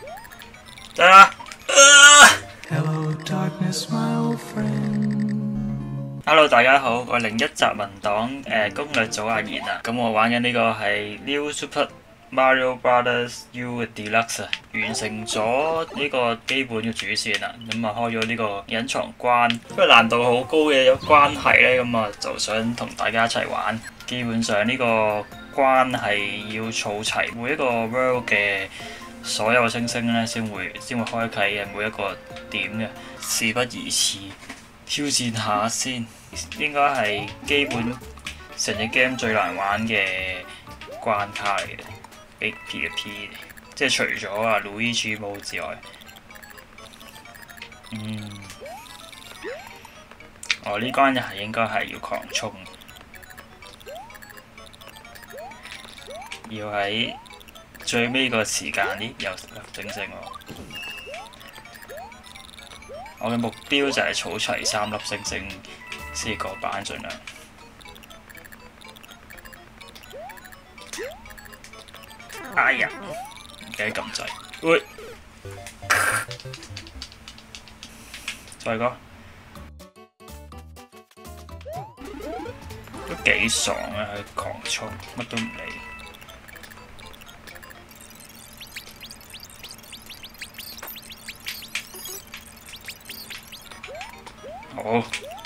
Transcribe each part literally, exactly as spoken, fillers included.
得啦。 Hello darkness, my old friend. Hello， 大家好，我係零一集文檔誒攻略組阿賢啊。咁我玩緊呢個係 New Super Mario Brothers U 嘅 Deluxe 啊，完成咗呢個基本嘅主線啦。咁啊開咗呢個隱藏關，因為難度好高嘅有關係咧，咁啊就想同大家一齊玩。基本上呢個關係要儲齊每一個 world 嘅所有星星咧，先會先會開啟嘅每一個點嘅。事不宜遲。挑戰下先，應該係基本成隻 game 最難玩嘅關卡嚟嘅 ，P P 嘅 P， 即係除咗啊 Luigi 冇之外，嗯，我呢關係應該係要狂衝，要喺最尾個時間啲有整成喎。我嘅目標就係儲齊三粒星星先過版，盡量。哎呀，唔記得撳掣。喂，再講，都幾爽啊！去狂衝，乜都唔理。好，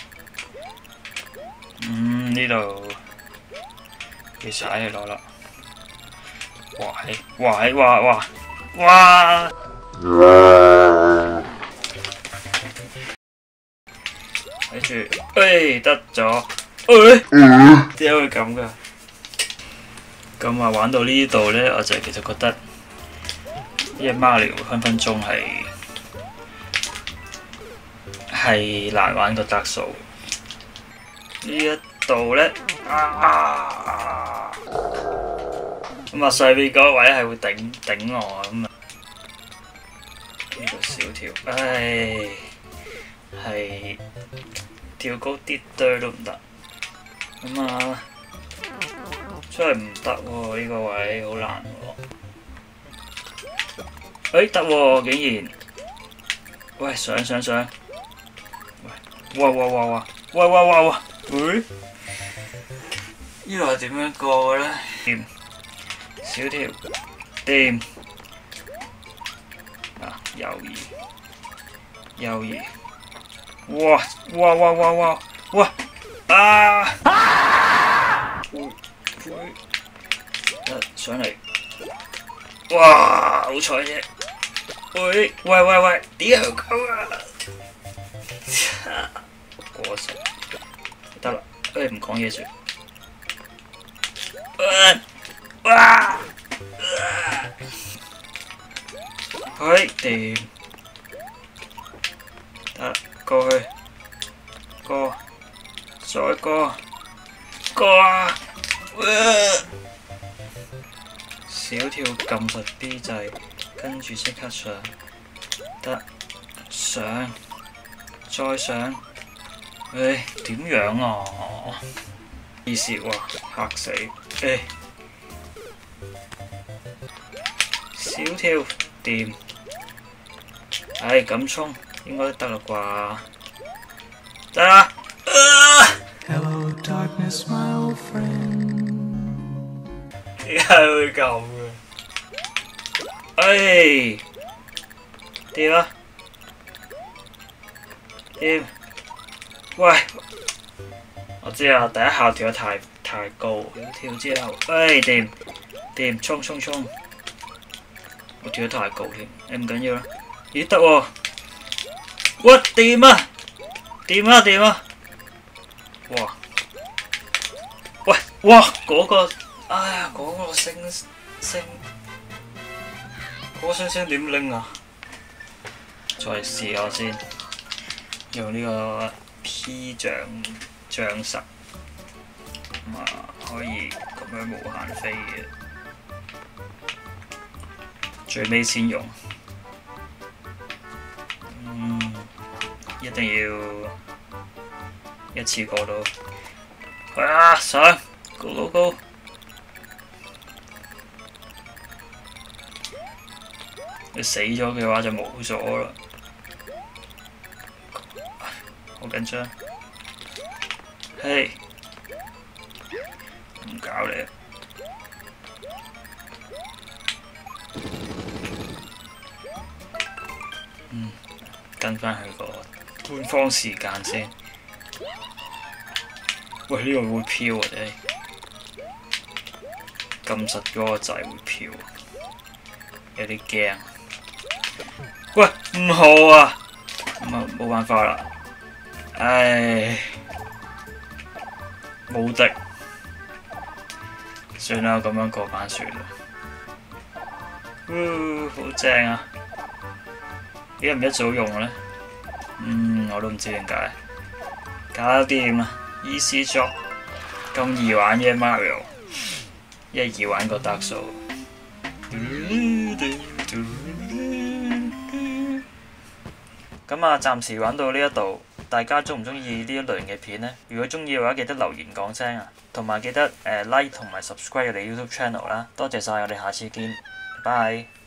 嗯呢度其實係攞啦，哇係，哇係，哇哇哇！睇住，誒得咗，誒點解會咁㗎？咁啊玩到呢度咧，我就其實覺得呢隻 Mario 分分鐘係〜係難玩過德數呢一度咧，啊！咁啊上面嗰位係會頂頂我咁啊，呢度少跳，唉，係跳高啲堆都唔得，咁啊真係唔得喎，呢個位好難喎，誒得喎竟然，喂上上上！哇哇哇哇！哇哇哇哇！誒，呢度係點樣過嘅咧？掂，小條，掂，啊，右移，右移，哇哇哇哇哇哇！啊！得上嚟，哇！好彩啫！喂喂喂喂！屌鳩啊！過食得啦，誒唔講嘢住。哇！佢掂得過去，過再過過啊！小跳撳實 B 掣，跟住即刻上，得上。再上，誒點樣啊？意思喎，嚇死！誒小跳掂，誒咁衝應該得啦啩？得啦！ Hello darkness, my old friend. 點解會咁嘅？誒掂啊！掂，喂！我知啊，第一下跳得太太高，跳之後，誒掂掂，衝衝衝！我跳得太高添，誒唔緊要啦，咦得喎！哇掂啊！掂啊掂啊！哇！喂哇嗰個，哎呀嗰個星星，嗰個星星點拎啊？再試下先。用呢個 P 杖杖實，咁啊可以咁樣無限飛嘅，最尾先用，嗯，一定要一次過到，啊上 ，go go go！ 你死咗嘅話就冇咗啦，好緊張。嘿，唔搞你啊！嗯，跟翻去個官方時間先。喂，呢、這個會飄啊！真係撳實嗰個掣會飄，有啲驚。喂，唔好啊！咁啊，冇辦法啦。唉，冇敵，算啦，咁樣過關算啦。嗚，好正啊！點解唔一早用呢？嗯，我都唔知點解。搞掂啦 ，easy job， 咁易玩嘅 Mario， 一係易玩過 Dark Souls。咁啊，暫時玩到呢一度，大家中唔中意呢一類型嘅片呢？如果中意嘅話，記得留言講聲啊，同埋記得誒 like 同埋 subscribe 我哋 YouTube channel 啦。多謝晒，我哋下次見，拜拜。